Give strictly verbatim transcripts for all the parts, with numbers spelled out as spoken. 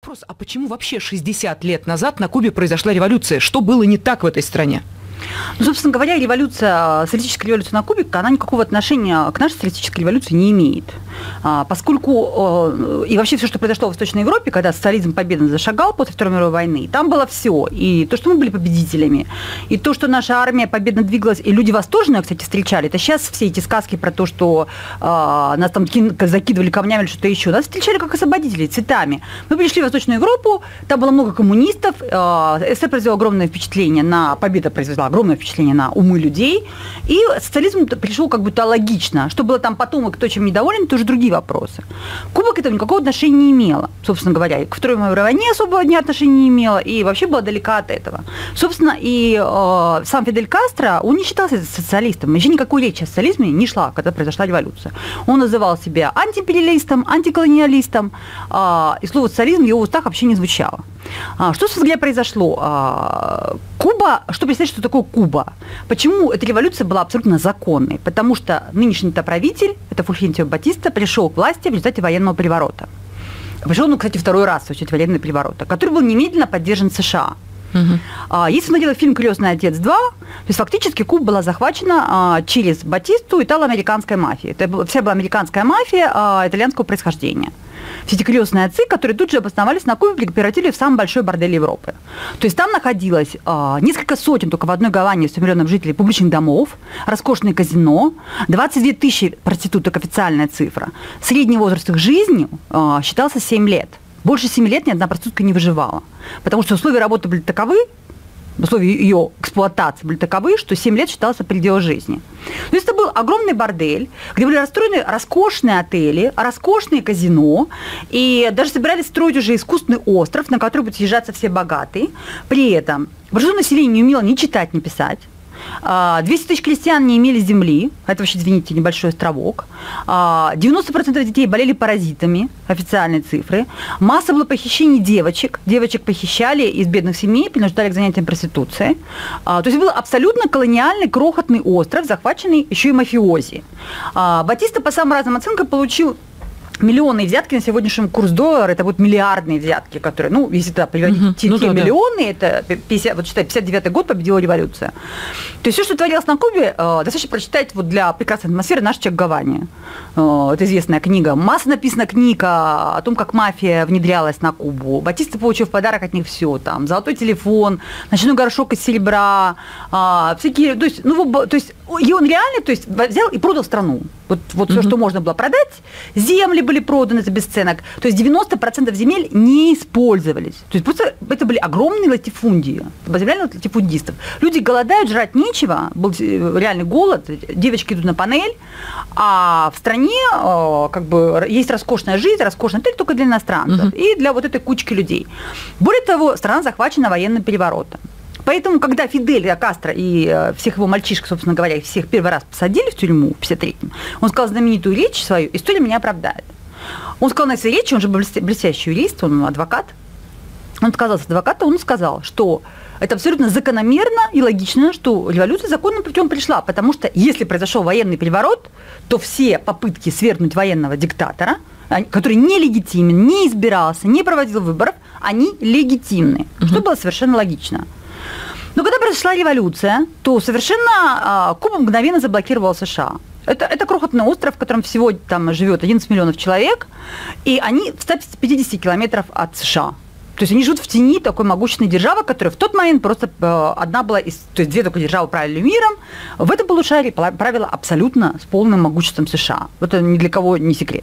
Вопрос, а почему вообще шестьдесят лет назад на Кубе произошла революция? Что было не так в этой стране? Ну, собственно говоря, революция, социалистическая революция на Кубе, она никакого отношения к нашей социалистической революции не имеет. Поскольку и вообще все, что произошло в Восточной Европе, когда социализм победно зашагал после Второй мировой войны, там было все. И то, что мы были победителями, и то, что наша армия победно двигалась, и люди восторженно, кстати, встречали. Это сейчас все эти сказки про то, что нас там закидывали камнями или что-то еще. Нас встречали как освободителей, цветами. Мы пришли в Восточную Европу, там было много коммунистов, СССР произвел огромное впечатление на, победа произвела огромное впечатление на умы людей, и социализм пришел как будто логично. Что было там потом и кто чем недоволен, тоже другие вопросы. Куба к этому никакого отношения не имела, собственно говоря. И к Второй мировой войне особо ни отношения не имела, и вообще была далека от этого. Собственно, и э, сам Фидель Кастро, он не считался социалистом. Еще никакой речи о социализме не шла, когда произошла революция. Он называл себя антиимпериалистом, антиколониалистом, э, и слово социализм в его устах вообще не звучало. А, что, собственно говоря, произошло? А, Куба, что представляете, что такое Куба? Почему эта революция была абсолютно законной? Потому что нынешний-то правитель, это Фульхенсио Батиста, пришел к власти в результате военного переворота. Пришел, ну, кстати, второй раз в результате военного переворота, который был немедленно поддержан США. Угу. А, если смотрела фильм «Крестный отец два», то есть фактически Куба была захвачена а, через Батисту итало-американской мафии. Это была, вся была американская мафия а, итальянского происхождения. Все эти крестные отцы, которые тут же обосновались на Кубе, превратили в самый большой бордель Европы. То есть там находилось а, несколько сотен только в одной Гаване с миллионом жителей публичных домов, роскошное казино, двадцать две тысячи проституток, официальная цифра. Средний возраст их жизни а, считался семь лет. Больше семи лет ни одна проститутка не выживала. Потому что условия работы были таковы, условия ее эксплуатации были таковы, что семь лет считался пределом жизни. То есть это был огромный бордель, где были расстроены роскошные отели, роскошные казино, и даже собирались строить уже искусственный остров, на который будут съезжаться все богатые. При этом большинство населения не умело ни читать, ни писать. двести тысяч крестьян не имели земли, это вообще, извините, небольшой островок. девяносто процентов детей болели паразитами, официальные цифры. Масса было похищений девочек. Девочек похищали из бедных семей, принуждали к занятиям проституцией. То есть был абсолютно колониальный, крохотный остров, захваченный еще и мафиози. Батиста, по самым разным оценкам, получил миллионные взятки на сегодняшний курс доллара, это будут миллиардные взятки, которые, ну, если туда приводить uh-huh. те, ну, те да, миллионы, да. Это пятьдесят, вот считай, пятьдесят девятый год победила революция. То есть все, что творилось на Кубе, э, достаточно прочитать вот для прекрасной атмосферы «Наш человек Гавани». Э, это известная книга. Масса написана книг о том, как мафия внедрялась на Кубу. Батиста получил в подарок от них все, там, золотой телефон, ночной горшок из серебра, э, всякие, то есть, ну, то есть, и он реально, то есть, взял и продал страну. Вот, вот uh-huh. все, что можно было продать, земли были проданы за бесценок. То есть девяносто процентов земель не использовались. То есть просто это были огромные латифундии, реально латифундистов. Люди голодают, жрать нечего, был реальный голод, девочки идут на панель, а в стране как бы есть роскошная жизнь, роскошный отель только для иностранцев uh-huh. и для вот этой кучки людей. Более того, страна захвачена военным переворотом. Поэтому, когда Фидель Кастро и всех его мальчишек, собственно говоря, их всех первый раз посадили в тюрьму в пятьдесят третьем, он сказал знаменитую речь свою «История меня оправдает». Он сказал на этой речи, он же был блестящий юрист, он адвокат, он отказался от адвоката, он сказал, что это абсолютно закономерно и логично, что революция законным путем пришла, потому что если произошел военный переворот, то все попытки свергнуть военного диктатора, который нелегитимен, не избирался, не проводил выборов, они легитимны, угу. что было совершенно логично. Но когда произошла революция, то совершенно а, Куба мгновенно заблокировала США. Это, это крохотный остров, в котором всего там живет одиннадцать миллионов человек, и они в ста пятидесяти километрах от США. То есть они живут в тени такой могущественной державы, которая в тот момент просто э, одна была из, то есть две только державы правили миром. В этом полушарии правила абсолютно с полным могуществом США. Это ни для кого не секрет.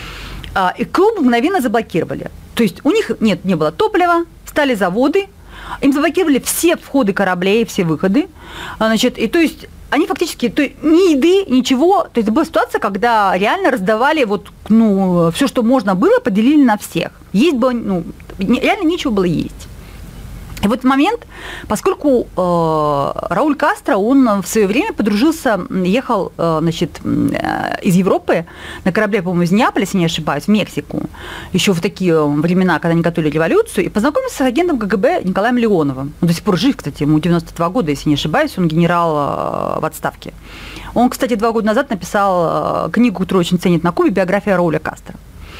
А, и Кубу мгновенно заблокировали. То есть у них нет, не было топлива, стали заводы, им заблокировали все входы кораблей, все выходы. Значит, и то есть они фактически то есть, ни еды, ничего. То есть была ситуация, когда реально раздавали вот, ну, все, что можно было, поделили на всех. Есть было, ну, реально нечего было есть. И в этот момент, поскольку э, Рауль Кастро, он в свое время подружился, ехал э, значит, э, из Европы на корабле, по-моему, из Неаполя, если не ошибаюсь, в Мексику, еще в такие времена, когда они готовили революцию, и познакомился с агентом КГБ Николаем Леоновым. Он до сих пор жив, кстати, ему девяносто два года, если не ошибаюсь, он генерал э, в отставке. Он, кстати, два года назад написал э, книгу, которую очень ценит на Кубе, биография Рауля Кастро.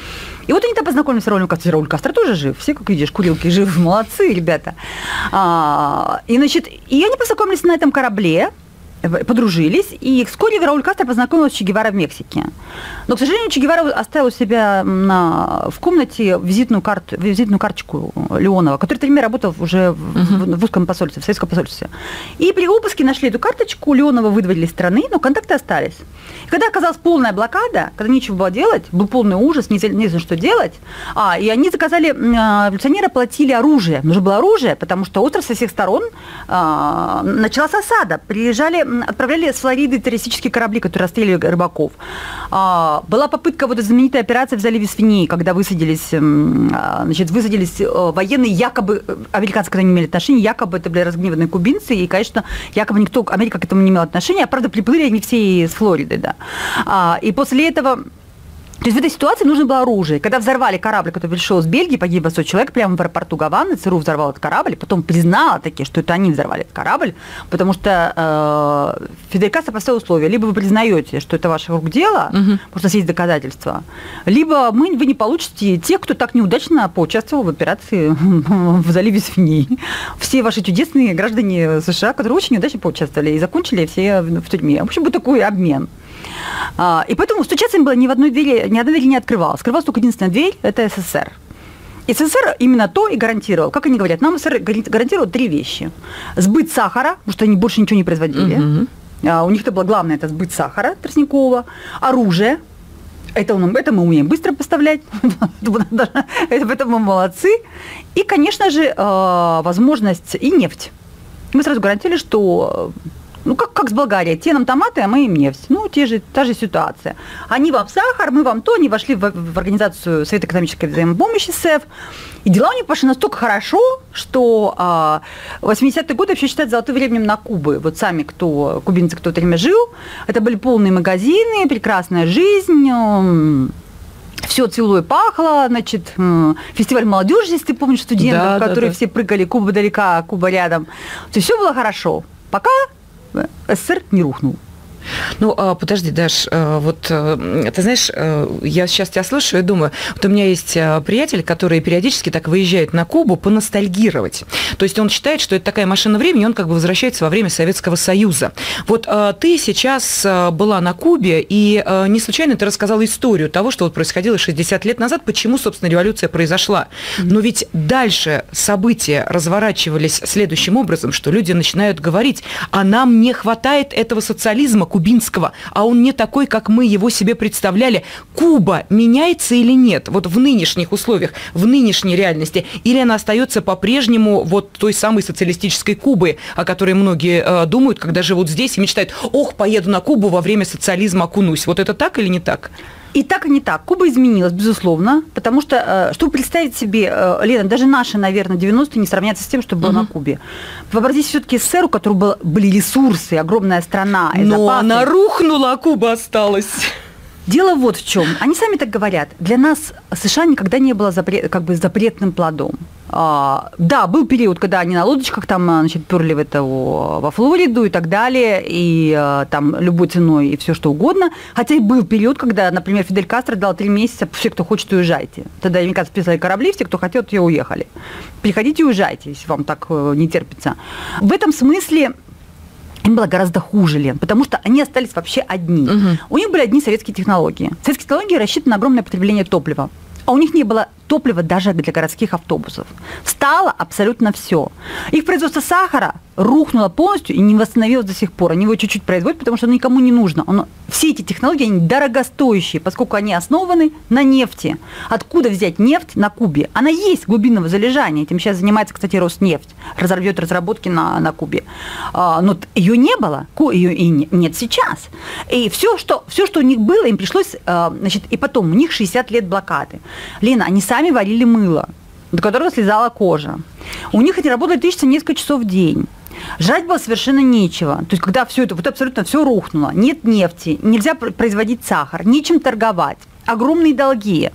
И вот они там познакомились с Раулем Кастро. Рауль Кастро тоже жив. Все, как видишь, курилки живы, молодцы, ребята. А, и, значит, и они познакомились на этом корабле, подружились, и вскоре Рауль Кастро познакомился с Че Гевара в Мексике. Но, к сожалению, Че Гевара оставил у себя на, в комнате визитную, карту, визитную карточку Леонова, который три дня работал уже в, uh-huh. в русском посольстве, в советском посольстве. И при обыске нашли эту карточку, Леонова выдворили из страны, но контакты остались. И когда оказалась полная блокада, когда нечего было делать, был полный ужас, не знали, что делать, а, и они заказали, революционеры платили оружие. Нужно было оружие, потому что остров со всех сторон а, началась осада. Приезжали отправляли с Флориды террористические корабли, которые расстреливали рыбаков. А, была попытка, вот эта знаменитая операция в заливе Свиней, когда высадились, значит, высадились военные, якобы, американцы к этому не имели отношения, якобы это были разгневанные кубинцы, и, конечно, якобы никто, Америка к этому не имела отношения, а, правда, приплыли они все из Флориды, да. А, и после этого... То есть в этой ситуации нужно было оружие. Когда взорвали корабль, который пришел из Бельгии, погибло сто человек прямо в аэропорту Гаваны, ЦРУ взорвал этот корабль, потом признала таки, что это они взорвали этот корабль, потому что э, Фидель Кастро поставил условия. Либо вы признаете, что это ваше рук дело, угу. потому что у нас есть доказательства, либо мы, вы не получите тех, кто так неудачно поучаствовал в операции в заливе Свиней. Все ваши чудесные граждане США, которые очень неудачно поучаствовали и закончили все в тюрьме. В общем, был такой обмен. И поэтому стучаться им было ни в одной двери, ни одной двери не открывалась. Открывалась только единственная дверь – это СССР. И СССР именно то и гарантировал. Как они говорят, нам СССР гарантировал три вещи. Сбыт сахара, потому что они больше ничего не производили. Uh-huh. У них это было главное – это сбыт сахара тростникового. Оружие. Это, это мы умеем быстро поставлять. Это мы молодцы. И, конечно же, возможность и нефть. Мы сразу гарантировали, что... Ну, как, как с Болгарией. Те нам томаты, а мы им нефть. Ну, те же, та же ситуация. Они вам сахар, мы вам то. Они вошли в, в организацию Совета экономической взаимопомощи, СЭФ. И дела у них пошли настолько хорошо, что а, восьмидесятые годы вообще считают золотым временем на Кубе. Вот сами, кто, кубинцы, кто в это время жил, это были полные магазины, прекрасная жизнь. Все цвело и пахло, значит, фестиваль молодежи, если ты помнишь, студентов, да, которые да, да. все прыгали, Куба далека, Куба рядом. То есть все было хорошо. Пока СССР не рухнул. Ну, подожди, Даш, вот ты знаешь, я сейчас тебя слушаю и думаю, вот у меня есть приятель, который периодически так выезжает на Кубу поностальгировать. То есть он считает, что это такая машина времени, он как бы возвращается во время Советского Союза. Вот ты сейчас была на Кубе, и не случайно ты рассказала историю того, что вот происходило шестьдесят лет назад, почему, собственно, революция произошла. Но ведь дальше события разворачивались следующим образом, что люди начинают говорить, а нам не хватает этого социализма кубинского, а он не такой, как мы его себе представляли. Куба меняется или нет? Вот в нынешних условиях, в нынешней реальности? Или она остается по-прежнему вот той самой социалистической Кубы, о которой многие э, думают, когда живут здесь и мечтают, ох, поеду на Кубу во время социализма, окунусь. Вот это так или не так? И так, и не так. Куба изменилась, безусловно, потому что, чтобы представить себе, Лена, даже наши, наверное, девяностые не сравнятся с тем, что было uh-huh. на Кубе. Вообразите все-таки СССР, у которого было, были ресурсы, огромная страна. Но запасы. Она рухнула, а Куба осталась. Дело вот в чем. Они сами так говорят. Для нас США никогда не было запрет, как бы запретным плодом. А, да, был период, когда они на лодочках там, значит, перли в это, во Флориду и так далее, и а, там любой ценой и все что угодно. Хотя и был период, когда, например, Фидель Кастро дал три месяца, все, кто хочет, уезжайте. Тогда американцы прислали корабли, все, кто хотел, те уехали. Приходите и уезжайте, если вам так не терпится. В этом смысле им было гораздо хуже, Лен, потому что они остались вообще одни. Угу. У них были одни советские технологии. Советские технологии рассчитаны на огромное потребление топлива. А у них не было топлива даже для городских автобусов. Стало абсолютно все. Их производство сахара рухнуло полностью и не восстановилось до сих пор. Они его чуть-чуть производят, потому что оно никому не нужно. Оно, все эти технологии, они дорогостоящие, поскольку они основаны на нефти. Откуда взять нефть на Кубе? Она есть глубинного залежания. Этим сейчас занимается, кстати, Роснефть. Разорвет разработки на, на Кубе. А, но ее не было. Ее и нет сейчас. И все, что, все, что у них было, им пришлось... Значит, и потом, у них шестьдесят лет блокады. Лена, они сами варили мыло, до которого слезала кожа. У них эти работали тысяча несколько часов в день. Жрать было совершенно нечего. То есть, когда все это, вот абсолютно все рухнуло, нет нефти, нельзя производить сахар, нечем торговать, огромные долги.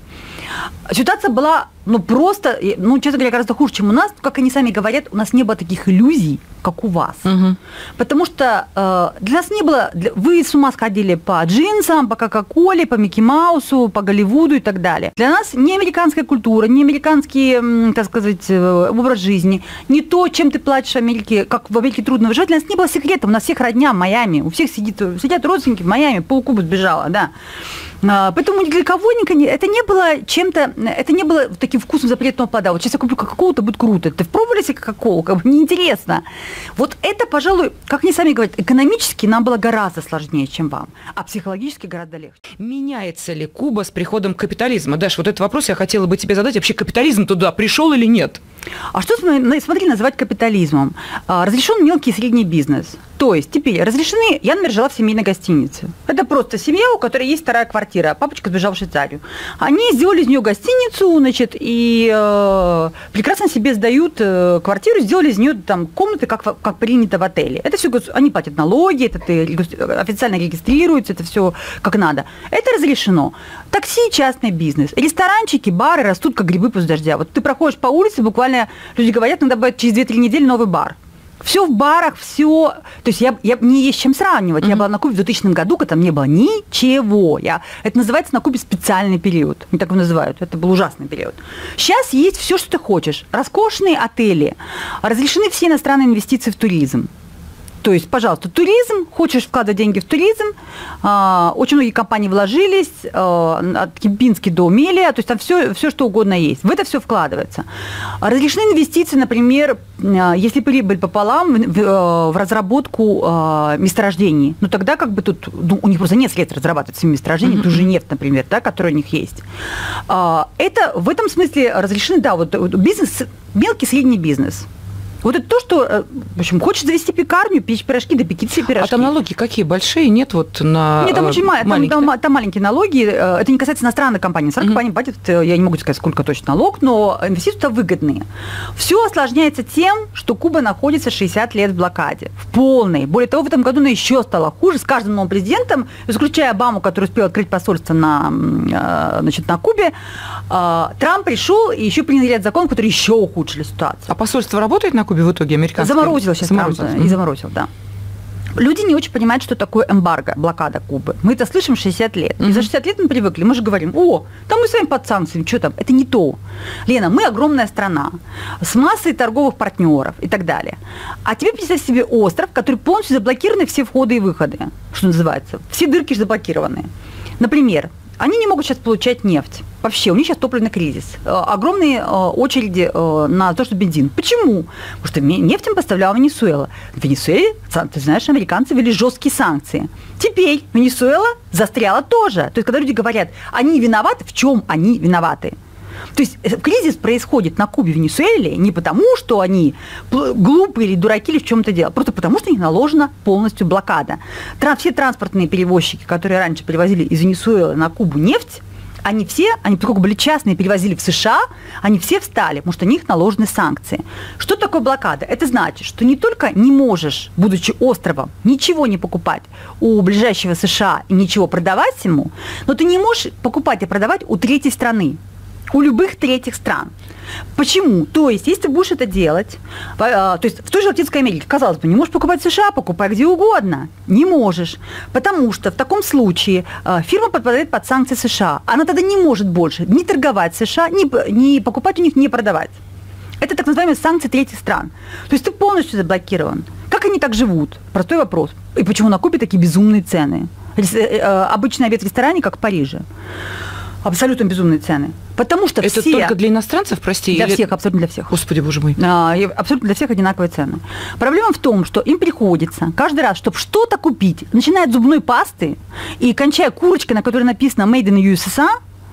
Ситуация была, ну, просто, ну, честно говоря, гораздо хуже, чем у нас. Как они сами говорят, у нас не было таких иллюзий, как у вас. Угу. Потому что э, для нас не было... Для, вы с ума сходили по джинсам, по Кока-Коле, по Микки Маусу, по Голливуду и так далее. Для нас не американская культура, не американский, так сказать, образ жизни, не то, чем ты платишь в Америке, как в Америке трудно выживать, для нас не было секретом. У нас всех родня в Майами, у всех сидит, сидят родственники в Майами, по Кубу сбежала, да. Поэтому ни для кого это не было чем-то, это не было таким вкусом запретного плода. Вот сейчас я куплю Кока-Колу, это будет круто. Ты пробовали себе Кока-Колу? Как бы неинтересно. Вот это, пожалуй, как они сами говорят, экономически нам было гораздо сложнее, чем вам, а психологически гораздо легче. Меняется ли Куба с приходом капитализма? Даш, вот этот вопрос я хотела бы тебе задать. Вообще капитализм туда пришел или нет? А что, смотри, называть капитализмом? Разрешен мелкий и средний бизнес. То есть теперь разрешены... Я, например, жила в семейной гостинице. Это просто семья, у которой есть вторая квартира. Папочка сбежал в Швейцарию. Они сделали из нее гостиницу, значит, и э, прекрасно себе сдают э, квартиру, сделали из нее там комнаты, как, как принято в отеле. Это все, они платят налоги, это официально регистрируется, это все как надо. Это разрешено. Такси – частный бизнес. Ресторанчики, бары растут, как грибы после дождя. Вот ты проходишь по улице, буквально люди говорят, иногда бывает через две-три недели новый бар. Все в барах, все. То есть я, я не есть с чем сравнивать. Mm-hmm. Я была на Кубе в двухтысячном году, когда там не было ничего. Я, это называется на Кубе специальный период. Не так его называют. Это был ужасный период. Сейчас есть все, что ты хочешь. Роскошные отели. Разрешены все иностранные инвестиции в туризм. То есть, пожалуйста, туризм, хочешь вкладывать деньги в туризм, э, очень многие компании вложились, э, от Кемпински до Мелия, то есть там все, все, что угодно есть. В это все вкладывается. Разрешены инвестиции, например, э, если прибыль пополам, в, в, в разработку э, месторождений. Ну, тогда как бы тут, ну, у них просто нет средств разрабатывать свои месторождения, mm-hmm. ту же нефть, например, да, которая у них есть. Э, это в этом смысле разрешены, да, вот бизнес, мелкий, средний бизнес. Вот это то, что, в общем, хочешь завести пекарню, печь пирожки, да пеки все пирожки. А там налоги какие? Большие? Нет вот на Нет, там очень маленькие. Там, там, там маленькие налоги. Это не касается иностранных компаний. Иностранные mm-hmm. компании платят, я не могу сказать, сколько точно налог, но инвестиции там выгодные. Все осложняется тем, что Куба находится шестьдесят лет в блокаде. В полной. Более того, в этом году она еще стала хуже. С каждым новым президентом, исключая Обаму, который успел открыть посольство на, значит, на Кубе, Трамп пришел и еще принял ряд законов, которые еще ухудшили ситуацию. А посольство работает на Кубе в итоге американское? Заморозил сейчас Трамп, mm-hmm. и заморозил, да. Люди не очень понимают, что такое эмбарго, блокада Кубы. Мы это слышим шестьдесят лет. Mm-hmm. И за шестьдесят лет мы привыкли. Мы же говорим, о, там мы с вами под санкциями, что там? Это не то. Лена, мы огромная страна с массой торговых партнеров и так далее. А тебе представь себе остров, который полностью заблокированы все входы и выходы, что называется. Все дырки заблокированы. Например, они не могут сейчас получать нефть. Вообще, у них сейчас топливный кризис. Огромные очереди на то, что бензин. Почему? Потому что нефть им поставляла Венесуэла. В Венесуэле, ты знаешь, американцы ввели жесткие санкции. Теперь Венесуэла застряла тоже. То есть, когда люди говорят, они виноваты, в чем они виноваты? То есть кризис происходит на Кубе, в Венесуэле не потому, что они глупые или дураки или в чем-то дело, просто потому, что на них наложена полностью блокада. Все транспортные перевозчики, которые раньше перевозили из Венесуэлы на Кубу нефть, они все, они поскольку были частные, перевозили в США, они все встали, потому что на них наложены санкции. Что такое блокада? Это значит, что не только не можешь, будучи островом, ничего не покупать у ближайшего США и ничего продавать ему, но ты не можешь покупать и продавать у третьей страны. У любых третьих стран. Почему? То есть, если ты будешь это делать, то есть в той же Латинской Америке, казалось бы, не можешь покупать в США, покупай где угодно. Не можешь. Потому что в таком случае фирма подпадает под санкции США. Она тогда не может больше ни торговать в США, ни, ни покупать у них, ни продавать. Это так называемые санкции третьих стран. То есть ты полностью заблокирован. Как они так живут? Простой вопрос. И почему на Кубе такие безумные цены? Обычный обед в ресторане, как в Париже. Абсолютно безумные цены. Потому что это все... только для иностранцев, прости? Для или... всех, абсолютно для всех. Господи, боже мой. А, абсолютно для всех одинаковые цены. Проблема в том, что им приходится каждый раз, чтобы что-то купить, начиная от зубной пасты и кончая курочкой, на которой написано «Made in ю эс эй»,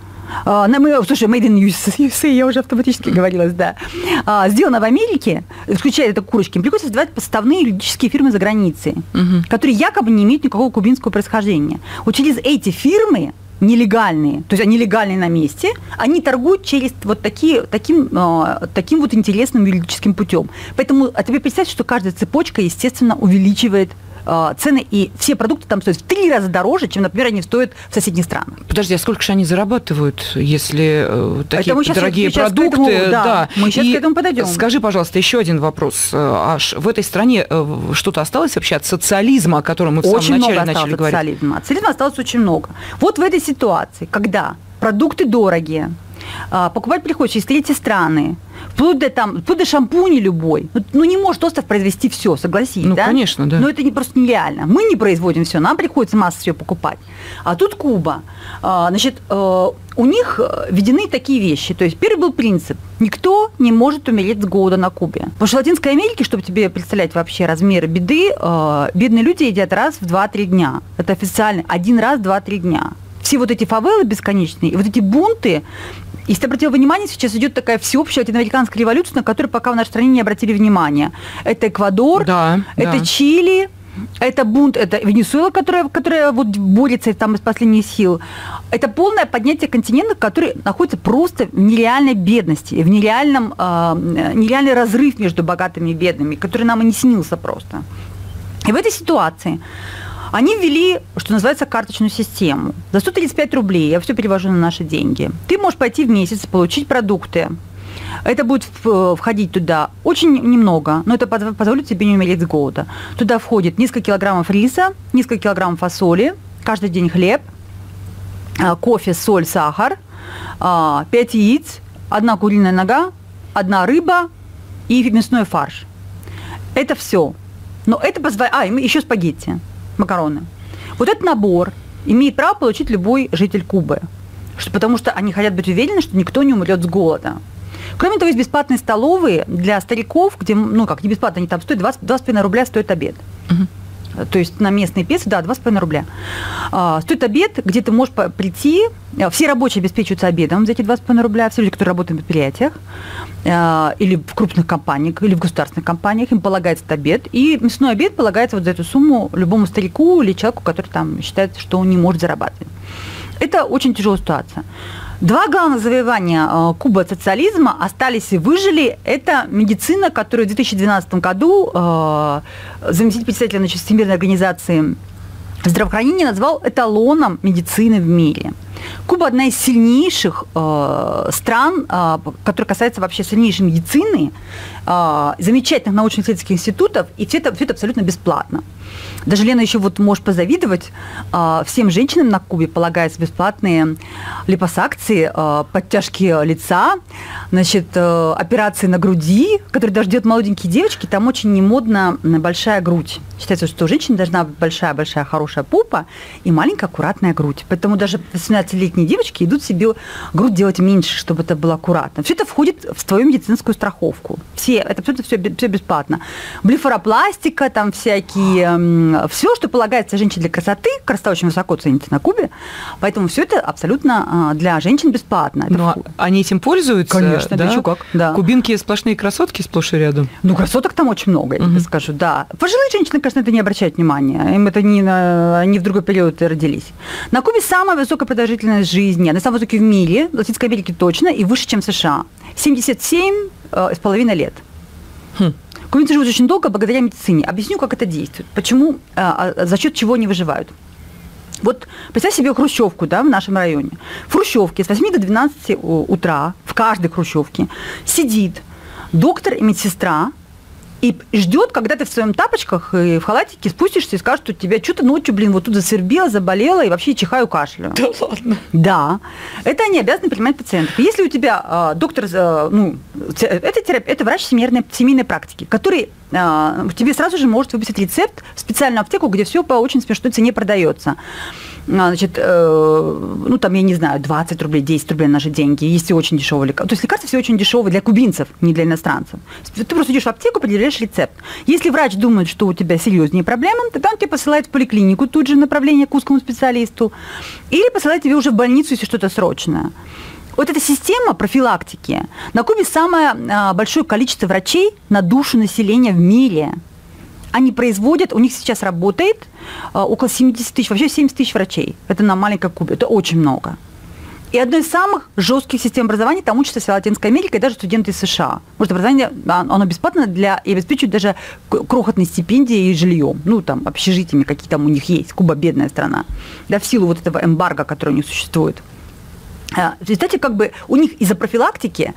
а, на, мы, слушай, Made in ю эс эй, я уже автоматически говорилась, да. А, сделано в Америке, исключая это курочки, им приходится создавать подставные юридические фирмы за границей, угу. которые якобы не имеют никакого кубинского происхождения. Вот через эти фирмы нелегальные, то есть они легальные на месте, они торгуют через вот такие, таким, э, таким вот интересным юридическим путем. Поэтому а тебе представь, что каждая цепочка, естественно, увеличивает цены, и все продукты там стоят в три раза дороже, чем, например, они стоят в соседних странах. Подожди, а сколько же они зарабатывают, если э, такие Это мы сейчас, дорогие сейчас продукты? К этому, да, да. Мы сейчас и к этому подойдем. Скажи, пожалуйста, еще один вопрос. Аж в этой стране что-то осталось вообще от социализма, о котором мы в очень самом начале много начали от говорить? Социализма. От социализма осталось очень много. Вот в этой ситуации, когда продукты дорогие, покупать приходится через третьи страны, вплоть до, там, вплоть до шампуня любой. Ну, ну, не может остров произвести все, согласись, ну, да? конечно, да. Но это не, просто нереально. Мы не производим все, нам приходится массу всего покупать. А тут Куба. Значит, у них введены такие вещи. То есть первый был принцип. Никто не может умереть с голода на Кубе. Потому что в Латинской Америке, чтобы тебе представлять вообще размеры беды, бедные люди едят раз в два-три дня. Это официально. Один раз в два-три дня. Все вот эти фавелы бесконечные, и вот эти бунты. Если ты обратил внимание, сейчас идет такая всеобщая латиноамериканская революция, на которую пока в нашей стране не обратили внимания. Это Эквадор, да, это да. Чили, это бунт, это Венесуэла, которая, которая вот борется там из последних сил. Это полное поднятие континента, который находится просто в нереальной бедности, в нереальном, э, нереальный разрыв между богатыми и бедными, который нам и не снился просто. И в этой ситуации они ввели, что называется, карточную систему. За сто тридцать пять рублей, я все перевожу на наши деньги, ты можешь пойти в месяц, получить продукты. Это будет входить туда очень немного, но это позволит тебе не умереть с голода. Туда входит несколько килограммов риса, несколько килограммов фасоли, каждый день хлеб, кофе, соль, сахар, пять яиц, одна куриная нога, одна рыба и мясной фарш. Это все. Но это позволяет... А, и еще спагетти. Макароны. Вот этот набор имеет право получить любой житель Кубы, что, потому что они хотят быть уверены, что никто не умрет с голода. Кроме того, есть бесплатные столовые для стариков, где, ну как, не бесплатно, они там стоят два с половиной рубля стоит обед. Угу. То есть на местные песо, да, два с половиной рубля. А, стоит обед, где ты можешь прийти, все рабочие обеспечиваются обедом за эти два с половиной рубля, все люди, которые работают на предприятиях, или в крупных компаниях, или в государственных компаниях, им полагается этот обед. И мясной обед полагается вот за эту сумму любому старику или человеку, который там считает, что он не может зарабатывать. Это очень тяжелая ситуация. Два главных завоевания Кубы от социализма остались и выжили. Это медицина, которую в две тысячи двенадцатом году заместитель председателя, значит, Всемирной организации здравоохранения назвал эталоном медицины в мире. Куба одна из сильнейших э, стран, э, которая касается вообще сильнейшей медицины, э, замечательных научно-исследовательских институтов, и все это, все это абсолютно бесплатно. Даже, Лена, еще вот можешь позавидовать, э, всем женщинам на Кубе полагаются бесплатные липосакции, э, подтяжки лица, значит, э, операции на груди, которые даже делают молоденькие девочки, там очень немодна большая грудь. Считается, что у женщины должна быть большая-большая хорошая попа и маленькая аккуратная грудь. Поэтому даже восемнадцатилетние девочки идут себе грудь делать меньше, чтобы это было аккуратно. Все это входит в твою медицинскую страховку. Все, это все, все, все бесплатно. Блефаропластика, там всякие, все, что полагается женщине для красоты, красота очень высоко ценится на Кубе, поэтому все это абсолютно для женщин бесплатно. Но это они этим пользуются? Конечно, да? Да, как? Да. Кубинки сплошные красотки сплошь и рядом? Ну, красоток там очень много, я тебе uh-huh. скажу, да. Пожилые женщины, конечно, это не обращают внимания, им это не, они в другой период родились. На Кубе самая высокая продолжительность жизни, она самая высокая в мире, в Латинской Америке точно, и выше, чем в США. семьдесят семь с половиной лет. Хм. Кубинцы живут очень долго благодаря медицине. Объясню, как это действует, почему, за счет чего они выживают. Вот представь себе хрущевку, да, в нашем районе. В хрущевке с восьми до двенадцати утра в каждой хрущевке сидит доктор и медсестра, и ждет, когда ты в своем тапочках и в халатике спустишься и скажешь, что тебя что-то ночью, блин, вот тут засвербело, заболело, и вообще чихаю, кашляю. Да ладно? Да. Это они обязаны принимать пациентов. Если у тебя э, доктор, э, ну, это, терапия, это врач семейной, семейной практики, который э, тебе сразу же может выписать рецепт в специальную аптеку, где все по очень смешной цене продается. Значит, э, ну, там, я не знаю, двадцать рублей, десять рублей наши деньги, есть и очень дешевые лекарства. То есть лекарства все очень дешевые для кубинцев, не для иностранцев. Ты просто идешь в аптеку, определяешь рецепт. Если врач думает, что у тебя серьезнее проблемы, тогда он тебя посылает в поликлинику, тут же направление к узкому специалисту, или посылает тебя уже в больницу, если что-то срочное. Вот эта система профилактики. На Кубе самое а, большое количество врачей на душу населения в мире. Они производят, у них сейчас работает а, около семьдесят тысяч, вообще семьдесят тысяч врачей. Это на маленькой Кубе, это очень много. И одной из самых жестких систем образования там учатся вся Латинская Америка и даже студенты из США. Может, образование, оно бесплатно для, и обеспечивает даже крохотные стипендии и жильем. Ну, там, общежитиями, какие там у них есть. Куба бедная страна. Да, в силу вот этого эмбарго, которое у них существует. В результате, как бы, у них из-за профилактики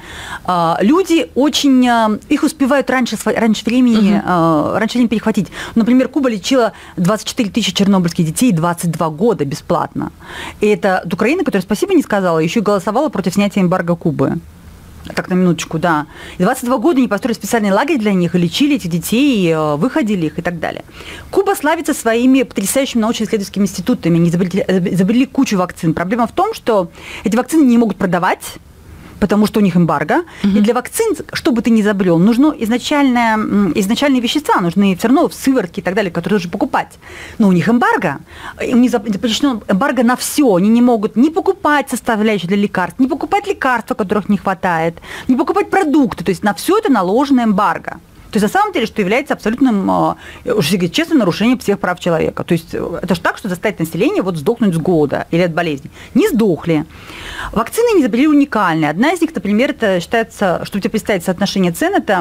люди очень, их успевают раньше, раньше времени, uh-huh. раньше времени перехватить. Например, Куба лечила двадцать четыре тысячи чернобыльских детей двадцать два года бесплатно. И это Украина, которая спасибо не сказала, еще и голосовала против снятия эмбарго Кубы. Так, на минуточку, да. И двадцать два года они построили специальный лагерь для них, и лечили этих детей, выходили их и так далее. Куба славится своими потрясающими научно-исследовательскими институтами. Они изобрели, изобрели кучу вакцин. Проблема в том, что эти вакцины не могут продавать, потому что у них эмбарго. Uh-huh. И для вакцин, что бы ты ни изобрел, нужны изначальные, изначальные вещества, нужны все равно сыворотки и так далее, которые нужно покупать. Но у них эмбарго. У них запрещено эмбарго на все. Они не могут не покупать составляющие для лекарств, не покупать лекарства, которых не хватает, не покупать продукты. То есть на все это наложено эмбарго. То есть, на самом деле, что является абсолютным, уж честно, нарушением всех прав человека. То есть, это же так, что заставить население вот сдохнуть с голода или от болезни. Не сдохли. Вакцины не изобрели уникальные. Одна из них, например, это считается, чтобы тебе представить соотношение цен, это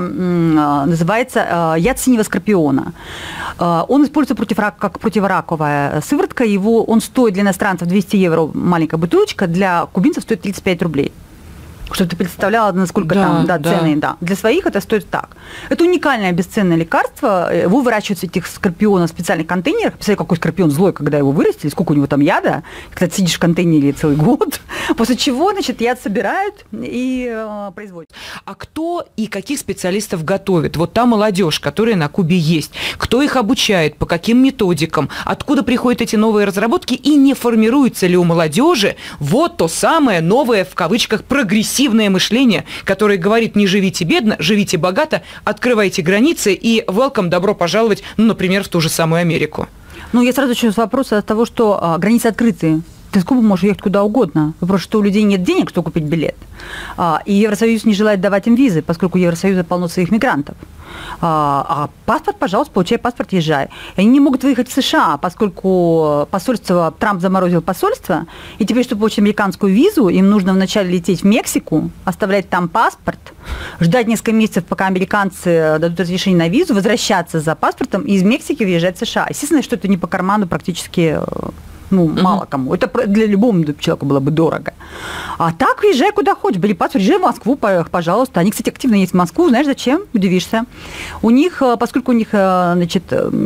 называется яд синего скорпиона. Он используется против рака, как противораковая сыворотка. Его, он стоит для иностранцев двести евро, маленькая бутылочка, для кубинцев стоит тридцать пять рублей. Чтобы ты представляла, насколько да, там да, да. цены. Да. Для своих это стоит так. Это уникальное бесценное лекарство. Его выращивают этих скорпионов в специальных контейнерах. Представляете, какой скорпион злой, когда его вырастили, сколько у него там яда. Когда ты сидишь в контейнере целый год. После чего, значит, яд собирают и э, производят. А кто и каких специалистов готовит? Вот та молодежь, которая на Кубе есть. Кто их обучает? По каким методикам? Откуда приходят эти новые разработки? И не формируется ли у молодежи вот то самое новое, в кавычках, прогрессивное мышление, которое говорит: не живите бедно, живите богато, открывайте границы и welcome, добро пожаловать, ну, например, в ту же самую Америку? Ну, я сразу начну с вопроса от того, что а, границы открыты. Ты с Кубы можешь ехать куда угодно. Вопрос, что у людей нет денег, чтобы купить билет. А, и Евросоюз не желает давать им визы, поскольку у Евросоюза полно своих мигрантов. А, а паспорт, пожалуйста, получай паспорт, езжай. И они не могут выехать в США, поскольку посольство, Трамп заморозил посольство, и теперь, чтобы получить американскую визу, им нужно вначале лететь в Мексику, оставлять там паспорт, ждать несколько месяцев, пока американцы дадут разрешение на визу, возвращаться за паспортом и из Мексики въезжать в США. Естественно, что это не по карману практически... Ну, uh-huh. мало кому. Это для любого человека было бы дорого. А так езжай куда хочешь. Бери паспорт, езжай в Москву, пожалуйста. Они, кстати, активно есть в Москву. Знаешь, зачем? Удивишься. У них, поскольку у них, значит,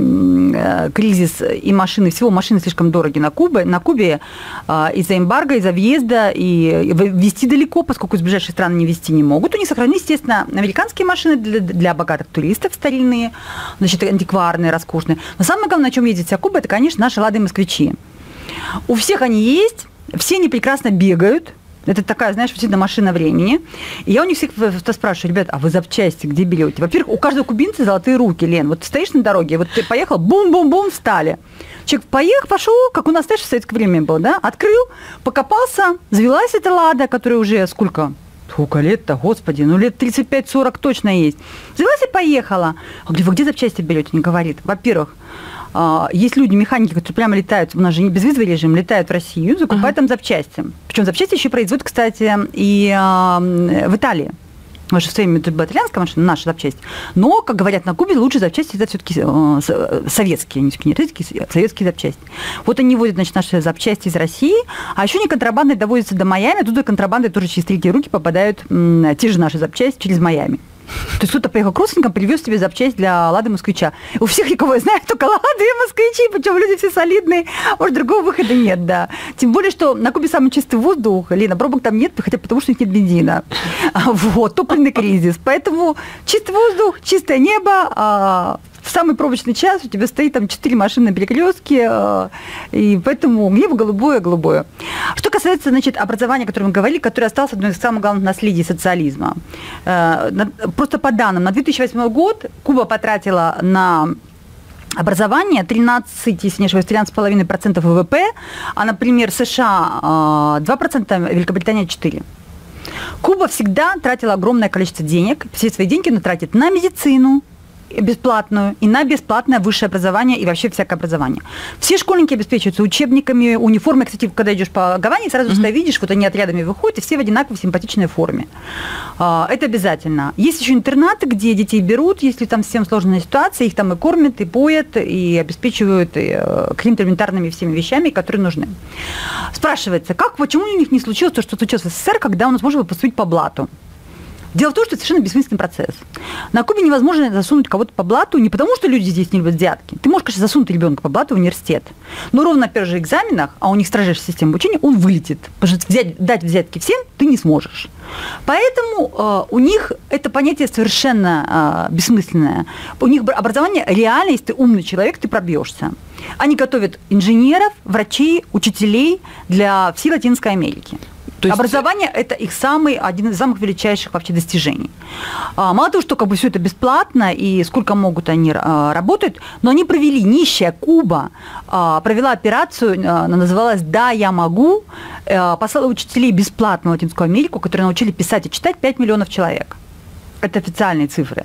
кризис и машины, всего машины слишком дороги на Кубе, на Кубе из-за эмбарго, из-за въезда, и везти далеко, поскольку из ближайших стран не везти не могут. У них сохранились, естественно, американские машины для, для богатых туристов старинные, значит, антикварные, роскошные. Но самое главное, на чем ездит вся Куба, это, конечно, наши лады москвичи. У всех они есть, все они прекрасно бегают. Это такая, знаешь, действительно машина времени. И я у них всех спрашиваю: ребят, а вы запчасти где берете? Во-первых, у каждого кубинца золотые руки, Лен. Вот ты стоишь на дороге, вот ты поехал, бум-бум-бум, встали. Человек поехал, пошел, как у нас, знаешь, в советское время было, да? Открыл, покопался, завелась эта лада, которая уже сколько? Сколько лет-то, господи, ну лет тридцать пять сорок точно есть. Завелась и поехала. А где, вы где запчасти берете? Не говорит. Во-первых, есть люди, механики, которые прямо летают, у нас же не безвизовый режим, летают в Россию, закупают uh-huh. там запчасти. Причем запчасти еще производят, кстати, и в Италии. Потому что в своем это была итальянская машина, наша запчасть. Но, как говорят на Кубе, лучшие запчасти это все-таки советские, не российские, советские запчасти. Вот они возят, значит, наши запчасти из России, а еще они контрабандой довозятся до Майами, оттуда контрабандой тоже через третьи руки попадают м, те же наши запчасти через Майами. То есть кто-то поехал к родственникам, привез себе запчасть для лады москвича. У всех, кого я знаю, только лады и москвичи, причем люди все солидные, может, другого выхода нет, да. Тем более, что на Кубе самый чистый воздух, Лена, пробок там нет, хотя потому что у них нет бензина. Вот, топливный кризис. Поэтому чистый воздух, чистое небо, в самый пробочный час у тебя стоит там четыре машины на перекрестке, и поэтому небо голубое-голубое. Что касается, значит, образования, о котором мы говорили, которое осталось одной из самых главных наследий социализма. Просто по данным, на две тысячи восьмой год Куба потратила на образование тринадцать, если не ошибаюсь, тринадцать целых пять десятых процента вэ вэ пэ, а, например, США два процента, Великобритания четыре процента. Куба всегда тратила огромное количество денег, все свои деньги она тратит на медицину, бесплатную и на бесплатное высшее образование и вообще всякое образование. Все школьники обеспечиваются учебниками, униформой. Кстати, когда идешь по Гаване, сразу mm-hmm. же видишь, вот они отрядами выходят, и все в одинаковой симпатичной форме. Это обязательно. Есть еще интернаты, где детей берут, если там совсем сложная ситуация, их там и кормят, и поят, и обеспечивают какими-то элементарными всеми вещами, которые нужны. Спрашивается, как, почему у них не случилось то, что случилось в СССР, когда у нас можно было поступить по блату? Дело в том, что это совершенно бессмысленный процесс. На Кубе невозможно засунуть кого-то по блату не потому, что люди здесь не любят взятки. Ты можешь, конечно, засунуть ребенка по блату в университет, но ровно на первых же экзаменах, а у них строжайшая система обучения, он вылетит. Потому что взять, дать взятки всем ты не сможешь. Поэтому э, у них это понятие совершенно э, бессмысленное. У них образование реально, если ты умный человек, ты пробьешься. Они готовят инженеров, врачей, учителей для всей Латинской Америки. То есть... Образование – это их самый, один из самых величайших вообще достижений. Мало того, что как бы все это бесплатно, и сколько могут они работают, но они провели, нищая Куба провела операцию, она называлась «Да, я могу», послала учителей бесплатно в Латинскую Америку, которые научили писать и читать пять миллионов человек. Это официальные цифры.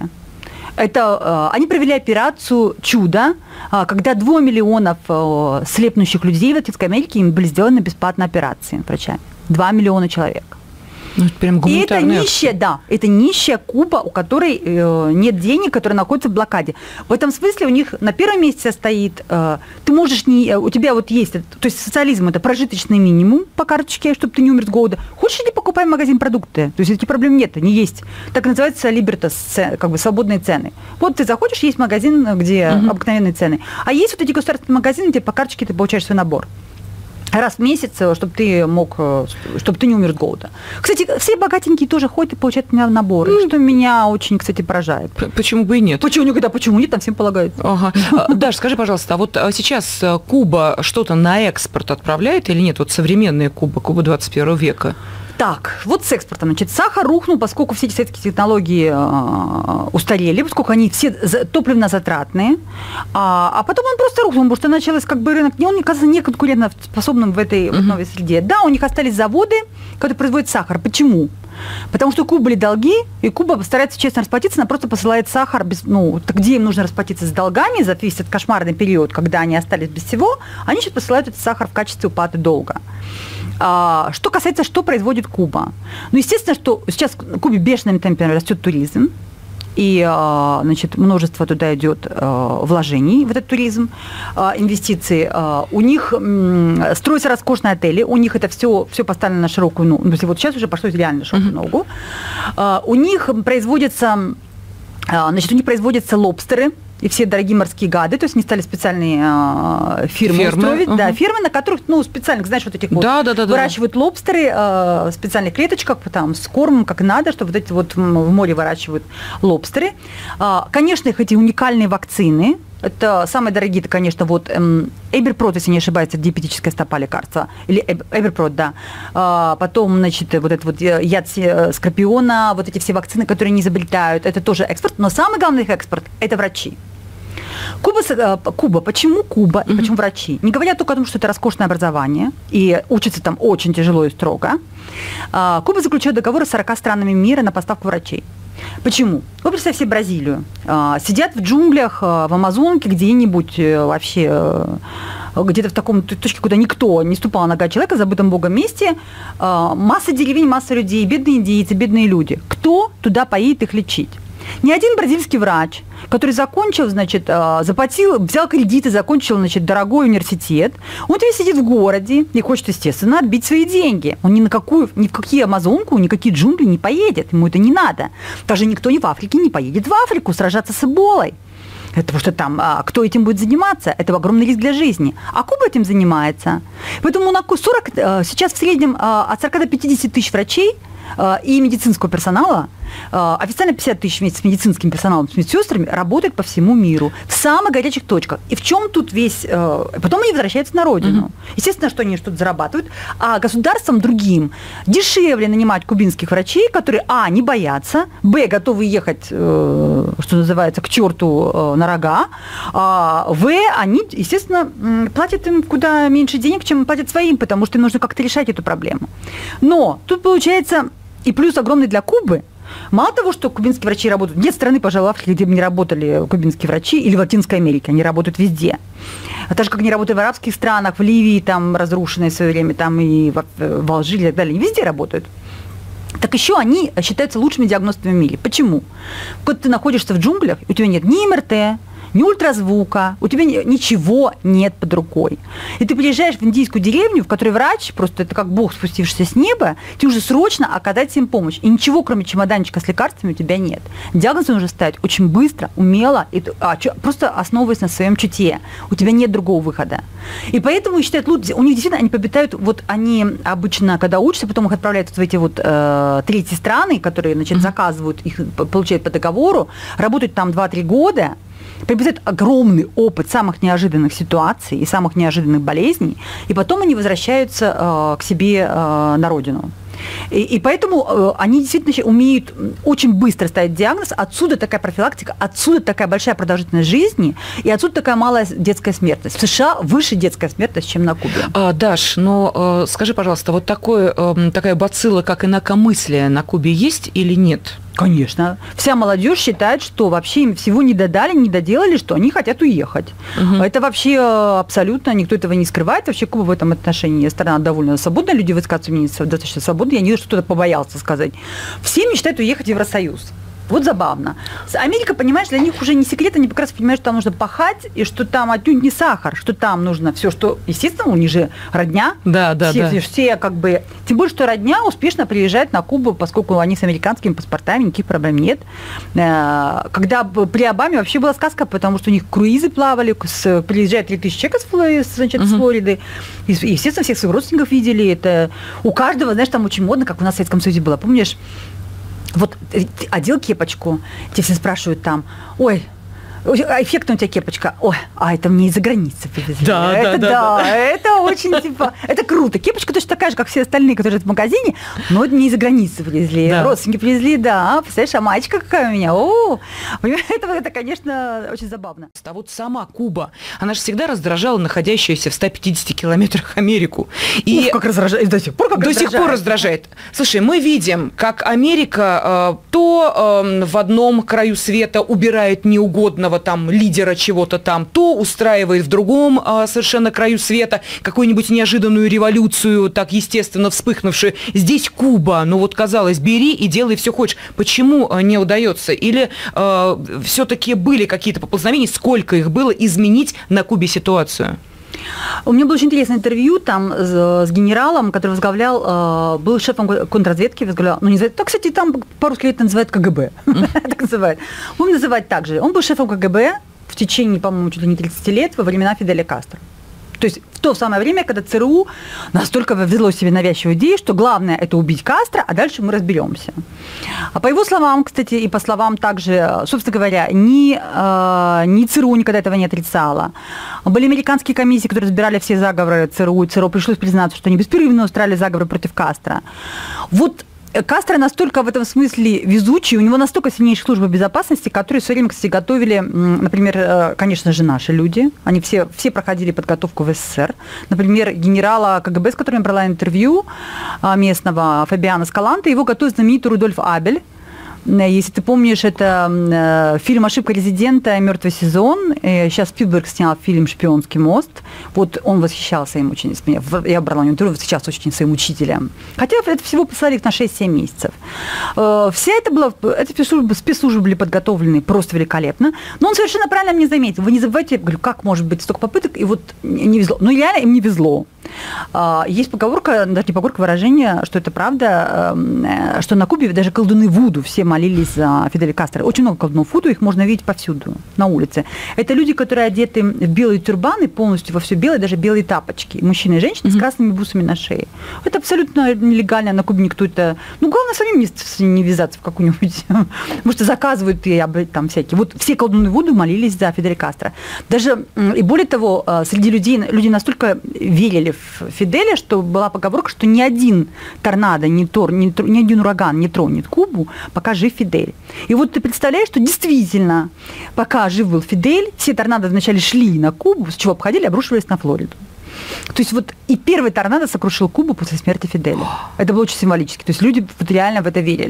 Это, они провели операцию «Чудо», когда два миллиона слепнущих людей в Латинской Америке им были сделаны бесплатные операции врачами. Два миллиона человек. Ну, это прям и это нищая, да, это нищая Куба, у которой э, нет денег, которая находится в блокаде. В этом смысле у них на первом месте стоит, э, ты можешь не, у тебя вот есть, то есть социализм – это прожиточный минимум по карточке, чтобы ты не умер с голода. Хочешь ли покупай в магазин продукты? То есть этих проблем нет, они есть. Так называется либертас, как бы свободные цены. Вот ты заходишь, есть магазин, где угу. обыкновенные цены. А есть вот эти государственные магазины, где по карточке ты получаешь свой набор. Раз в месяц, чтобы ты мог, чтобы ты не умер с голода. Кстати, все богатенькие тоже ходят и получают у меня наборы, mm. что меня очень, кстати, поражает. Почему бы и нет? Почему никогда, почему нет, там всем полагается. Ага. Даш, скажи, пожалуйста, а вот сейчас Куба что-то на экспорт отправляет или нет? Вот современная Куба, Куба двадцать первого века. Так, вот с экспортом. Значит, сахар рухнул, поскольку все эти советские технологии э, устарели, поскольку они все топливно-затратные, а, а потом он просто рухнул, потому что началось как бы рынок, он, кажется, не конкурентоспособным в этой uh-huh. новой среде. Да, у них остались заводы, которые производят сахар. Почему? Потому что у Кубы были долги, и Куба старается честно расплатиться, она просто посылает сахар, без, ну, где им нужно расплатиться с долгами за весь этот кошмарный период, когда они остались без всего, они сейчас посылают этот сахар в качестве уплаты долга. А, что касается, что производит Куба. Ну, естественно, что сейчас в Кубе бешеным темпом растет туризм, и, значит, множество туда идет вложений в этот туризм, инвестиций. У них строятся роскошные отели, у них это все, все поставлено на широкую ногу. Ну, вот сейчас уже пошло реально на широкую ногу. У них производятся, значит, у них производятся лобстеры, и все дорогие морские гады, то есть они стали специальные э, фирмы, фирмы устроить, uh-huh. да, фирмы, на которых, ну, специально, знаешь, вот этих да, вот, да, да, выращивают да. лобстеры э, в специальных клеточках, там, с кормом, как надо, чтобы вот эти вот в море выращивают лобстеры. Э, конечно, их эти уникальные вакцины, это самые дорогие, это, конечно, вот эм, Эберпрод, если не ошибаюсь, это диабетическая стопа лекарства, или Эберпрод, да. А, потом, значит, вот этот вот яд скорпиона, вот эти все вакцины, которые они изобретают, это тоже экспорт, но самый главный их экспорт – это врачи. Куба, Куба, почему Куба и mm-hmm. почему врачи? Не говоря только о том, что это роскошное образование, и учиться там очень тяжело и строго, а, Куба заключает договоры с сорока странами мира на поставку врачей. Почему? Вы представьте себе Бразилию. Сидят в джунглях, в Амазонке, где-нибудь вообще, где-то в таком точке, куда никто не ступал нога человека, забытом Богом месте, масса деревень, масса людей, бедные индейцы, бедные люди. Кто туда поедет их лечить? Ни один бразильский врач, который закончил, значит, заплатил, взял кредиты, закончил, значит, дорогой университет, он теперь сидит в городе и хочет, естественно, отбить свои деньги. Он ни на какую, ни в какие Амазонку, ни в какие джунгли не поедет, ему это не надо. Даже никто ни в Африке не поедет в Африку сражаться с эболой. Это потому что там, а, кто этим будет заниматься? Это огромный риск для жизни. А Куба этим занимается. Поэтому на сорок, сейчас в среднем от сорока до пятидесяти тысяч врачей и медицинского персонала, официально пятьдесят тысяч вместе с медицинским персоналом, с медсестрами, работают по всему миру, в самых горячих точках. И в чем тут весь... Потом они возвращаются на родину. Mm-hmm. Естественно, что они что-то зарабатывают, а государствам другим дешевле нанимать кубинских врачей, которые, а, не боятся, б, готовы ехать, что называется, к черту на рога, а, в, они, естественно, платят им куда меньше денег, чем платят своим, потому что им нужно как-то решать эту проблему. Но тут получается... И плюс огромный для Кубы, Мало того, что кубинские врачи работают, нет страны, пожалуй, в Африке, где бы не работали кубинские врачи, или в Латинской Америке, они работают везде. А так же, как они работают в арабских странах, в Ливии, там, разрушенной в свое время, там, и в, в Алжире, и так далее, они везде работают. Так еще они считаются лучшими диагностами в мире. Почему? Когда ты находишься в джунглях, у тебя нет ни эм эр тэ, ни ультразвука, у тебя ничего нет под рукой. И ты приезжаешь в индийскую деревню, в которой врач, просто это как бог, спустившийся с неба, тебе нужно срочно оказать им помощь. И ничего, кроме чемоданчика с лекарствами, у тебя нет. Диагноз нужно ставить очень быстро, умело, и, а, просто основываясь на своем чутье. У тебя нет другого выхода. И поэтому считают, лучше, у них действительно, они победают, вот они обычно, когда учатся, потом их отправляют в эти вот э, третьи страны, которые, значит, заказывают, их получают по договору, работают там два-три года, приобретают огромный опыт самых неожиданных ситуаций и самых неожиданных болезней, и потом они возвращаются э, к себе э, на родину. И, и поэтому э, они действительно умеют очень быстро ставить диагноз, отсюда такая профилактика, отсюда такая большая продолжительность жизни, и отсюда такая малая детская смертность. В США выше детская смертность, чем на Кубе. А, Даш, но э, скажи, пожалуйста, вот такое, э, такая бацилла, как инакомыслие, на Кубе есть или нет? Конечно. Вся молодежь считает, что вообще им всего не додали, не доделали, что они хотят уехать. Угу. Это вообще абсолютно, никто этого не скрывает. Вообще Куба в этом отношении страна довольно свободная, люди высказываются мне достаточно свободно, я не знаю, что кто-то побоялся сказать. Все мечтают уехать в Евросоюз. Вот забавно. Америка, понимаешь, для них уже не секрет, они как раз понимают, что там нужно пахать, и что там отнюдь не сахар, что там нужно все, что, естественно, у них же родня. Да, да, все, да. Все, все как бы... Тем более, что родня успешно приезжает на Кубу, поскольку они с американскими паспортами, никаких проблем нет. Когда при Обаме вообще была сказка, потому что у них круизы плавали, с, приезжает три тысячи человек с, значит, угу. с Флориды, и, естественно, всех своих родственников видели. Это у каждого, знаешь, там очень модно, как у нас в Советском Союзе было, помнишь? Вот одел кепочку, тебе все спрашивают там, ой, эффектная у тебя кепочка, ой, а это мне из-за границы привезли. Да, это, да, да, да. Это очень, типа, это круто. Кепочка точно такая же, как все остальные, которые в магазине, но это не из-за границы привезли. Да. Родственники привезли, да, представляешь, а маечка какая у меня, о, это, это, конечно, очень забавно. А вот сама Куба, она же всегда раздражала находящуюся в ста пятидесяти километрах Америку. И Ух, как раздражает, до сих пор как До раздражает. сих пор раздражает. Слушай, мы видим, как Америка э, то э, в одном краю света убирает неугодного там лидера чего-то там, то устраивает в другом а, совершенно краю света какую-нибудь неожиданную революцию, так естественно вспыхнувшую. Здесь Куба, ну вот казалось, бери и делай все хочешь. Почему а, не удается? Или а, все-таки были какие-то поползновения, сколько их было, изменить на Кубе ситуацию? У меня было очень интересное интервью там с, с генералом, который возглавлял, был шефом контрразведки, возглавлял, ну не знаю, так, кстати, там по-русски это называют ка гэ бэ, так называют. Будем называть так же. Он был шефом ка гэ бэ в течение, по-моему, чуть ли не тридцати лет во времена Фиделя Кастро. То есть в то самое время, когда цэ эр у настолько взяло себе навязчивую идею, что главное – это убить Кастро, а дальше мы разберемся. А по его словам, кстати, и по словам также, собственно говоря, ни, э, ни цэ эр у никогда этого не отрицала. Были американские комиссии, которые разбирали все заговоры цэ эр у, и цэ эр у пришлось признаться, что они беспрерывно устраивали заговоры против Кастро. Вот Кастро настолько в этом смысле везучий, у него настолько сильнейшая служба безопасности, которые все время, кстати, готовили, например, конечно же, наши люди. Они все, все проходили подготовку в эс эс эс эр. Например, генерала ка гэ бэ, с которым я брала интервью местного Фабиана Скаланте, его готовит знаменитый Рудольф Абель. Если ты помнишь, это фильм «Ошибка резидента. Мертвый сезон». Сейчас Спилберг снял фильм «Шпионский мост». Вот он восхищался им очень. Я брала у него интервью, восхищался очень своим учителем. Хотя это всего послали их на шесть-семь месяцев. Вся это была, эти спецслужбы, спецслужбы были подготовлены просто великолепно. Но он совершенно правильно мне заметил. Вы не забывайте, я говорю, как может быть столько попыток, и вот не везло. Ну, реально им не везло. Есть поговорка, даже не поговорка, выражение, что это правда, что на Кубе даже колдуны Вуду все молились за Фиделя Кастро. Очень много колдунов Вуду, их можно видеть повсюду, на улице. Это люди, которые одеты в белые тюрбаны, полностью во все белое, даже белые тапочки. Мужчины и женщины mm-hmm. с красными бусами на шее. Это абсолютно нелегально, на Кубе никто это... Ну, главное, самим не, не ввязаться в какую-нибудь... Потому что заказывают и там всякие. Вот все колдуны Вуду молились за Фиделя Кастро. Даже, и более того, среди людей, люди настолько верили в Фиделя, что была поговорка, что ни один торнадо, ни, тор, ни, ни один ураган не тронет Кубу, пока жив Фидель. И вот ты представляешь, что действительно, пока жив был Фидель, все торнадо вначале шли на Кубу, с чего обходили, обрушивались на Флориду. То есть вот и первый торнадо сокрушил Кубу после смерти Фиделя. Это было очень символически. То есть люди вот реально в это верили.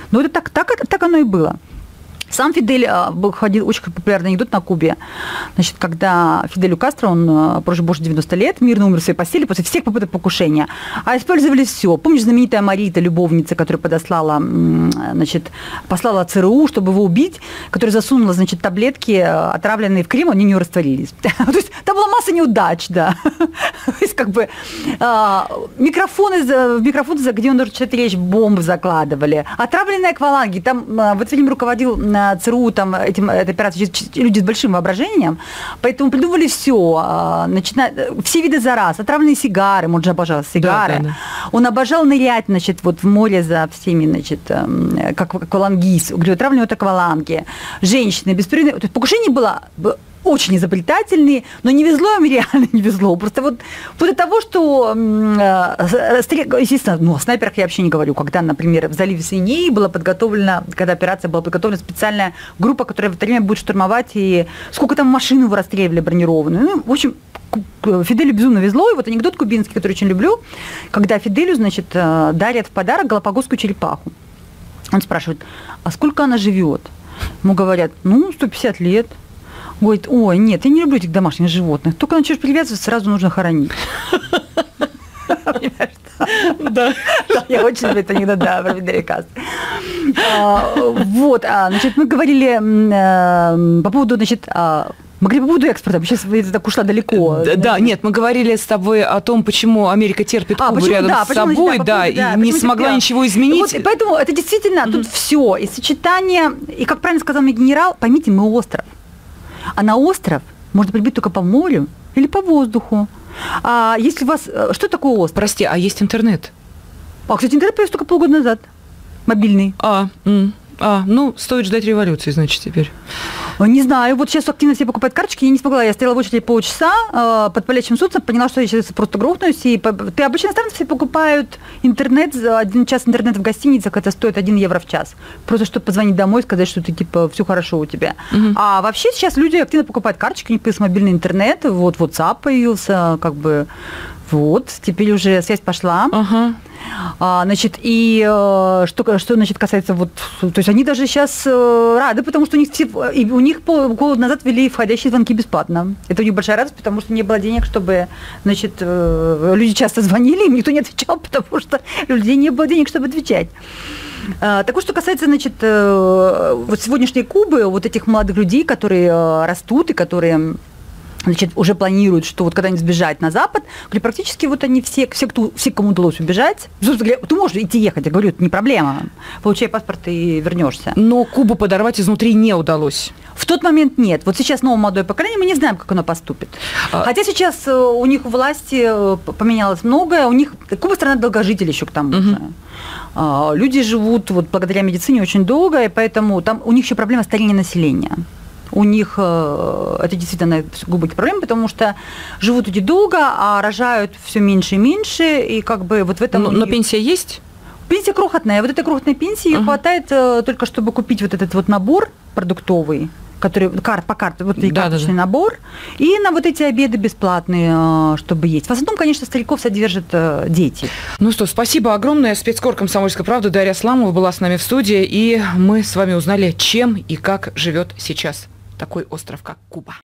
Но это так, так, так оно и было. Сам Фидель, был, ходил очень популярный анекдот на Кубе. Значит, когда Фиделю Кастро, он прожил больше девяноста лет, мирно умер в своей постели после всех попыток покушения. А использовали все. Помнишь, знаменитая Марита, любовница, которая подослала, значит, послала ЦРУ, чтобы его убить, которая засунула, значит, таблетки, отравленные в крем, они у нее растворились. То есть там была масса неудач, да. То есть как бы микрофоны, микрофоны, где он должен читать речь, бомбы закладывали. Отравленные акваланги. Там в это время руководил ЦРУ, там, этим, этой операцией люди с большим воображением, поэтому придумывали все, начиная, все виды зараз, отравленные сигары, он же обожал сигары, да, да, да. Он обожал нырять, значит, вот в море за всеми, значит, как аквалангист, говорю, отравленные вот акваланги, женщины, беспрерывные, то есть покушение было очень изобретательные, но не везло им, реально не везло. Просто вот после того, что, естественно, ну, о снайперах я вообще не говорю, когда, например, в заливе Свиней была подготовлена, когда операция была подготовлена специальная группа, которая в это время будет штурмовать, и сколько там машин его расстреливали бронированную. Ну, в общем, Фиделю безумно везло, и вот анекдот кубинский, который очень люблю, когда Фиделю, значит, дарят в подарок галапагосскую черепаху. Он спрашивает, а сколько она живет? Ему говорят, ну, сто пятьдесят лет. Говорит, ой, нет, я не люблю этих домашних животных. Только начнешь привязываться, сразу нужно хоронить. Да. Я очень люблю это анекдот, да, про Фиделя Кастро. Вот, значит, мы говорили по поводу, значит, мы говорили по поводу экспорта, сейчас я так ушла далеко. Да, да, нет, мы говорили с тобой о том, почему Америка терпит а, Кубу почему, рядом да, с собой, значит, да, да, и да, не смогла терпела. Ничего изменить. Вот, поэтому это действительно mm-hmm. тут все, и сочетание, и как правильно сказал мне генерал, поймите, мы остров. А на остров можно прибыть только по морю или по воздуху. А если у вас... Что такое остров? Прости, а есть интернет? А, кстати, интернет появился только полгода назад. Мобильный. А, м- а, ну, стоит ждать революции, значит, теперь. Не знаю, вот сейчас активно все покупают карточки, я не смогла, я стояла в очереди полчаса э, под палящим солнцем, поняла, что я сейчас просто грохнусь, и по... ты обычно иностранцы все покупают интернет, за один час интернета в гостиницах, это стоит один евро в час, просто чтобы позвонить домой и сказать, что ты, типа, все хорошо у тебя. Угу. А вообще сейчас люди активно покупают карточки, у них появился мобильный интернет, вот WhatsApp появился, как бы, вот, теперь уже связь пошла. Ага. А, значит, и что, что значит, касается вот, то есть они даже сейчас рады, потому что у них все, и у них полгода назад ввели входящие звонки бесплатно. Это у них большая радость, потому что не было денег, чтобы, значит, люди часто звонили, им никто не отвечал, потому что у людей не было денег, чтобы отвечать. Так вот, что касается, значит, вот сегодняшней Кубы, вот этих молодых людей, которые растут и которые... Значит, уже планируют, что вот когда они сбежать на Запад, практически вот они все, все, кто, все, кому удалось убежать, ты можешь идти ехать, я говорю, это не проблема, получай паспорт и вернешься. Но Кубу подорвать изнутри не удалось. В тот момент нет. Вот сейчас новое молодое поколение, мы не знаем, как оно поступит. А... Хотя сейчас у них у власти поменялось многое, у них Куба страна долгожителей еще к тому угу. же. Люди живут вот благодаря медицине очень долго, и поэтому там у них еще проблема старения населения. У них э, это действительно глубокие проблемы, потому что живут люди долго, а рожают все меньше и меньше, и как бы вот в этом... Но, них... но пенсия есть? Пенсия крохотная. Вот этой крохотной пенсии uh-huh. хватает э, только, чтобы купить вот этот вот набор продуктовый, который карт по карте, вот и да, карточный да, да. набор, и на вот эти обеды бесплатные, э, чтобы есть. В основном, конечно, стариков содержат э, дети. Ну что, спасибо огромное. Спецкор «Комсомольской правды» Дарья Асламова была с нами в студии, и мы с вами узнали, чем и как живет сейчас такой остров, как Куба.